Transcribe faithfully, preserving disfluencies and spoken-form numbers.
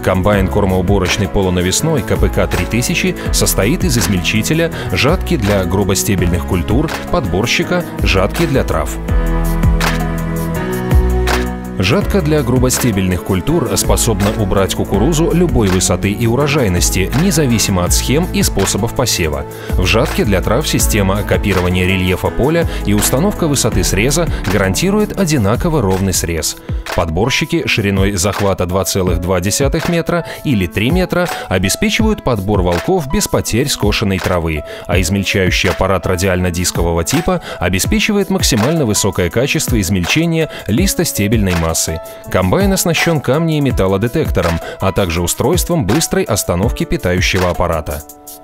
Комбайн кормоуборочный полунавесной ка пэ ка три тысячи состоит из измельчителя, жатки для грубостебельных культур, подборщика, жатки для трав. Жатка для грубостебельных культур способна убрать кукурузу любой высоты и урожайности, независимо от схем и способов посева. В жатке для трав система копирования рельефа поля и установка высоты среза гарантирует одинаково ровный срез. Подборщики шириной захвата два целых две десятых метра или три метра обеспечивают подбор волков без потерь скошенной травы, а измельчающий аппарат радиально-дискового типа обеспечивает максимально высокое качество измельчения листостебельной массы. Комбайн оснащен камне- и металлодетектором, а также устройством быстрой остановки питающего аппарата.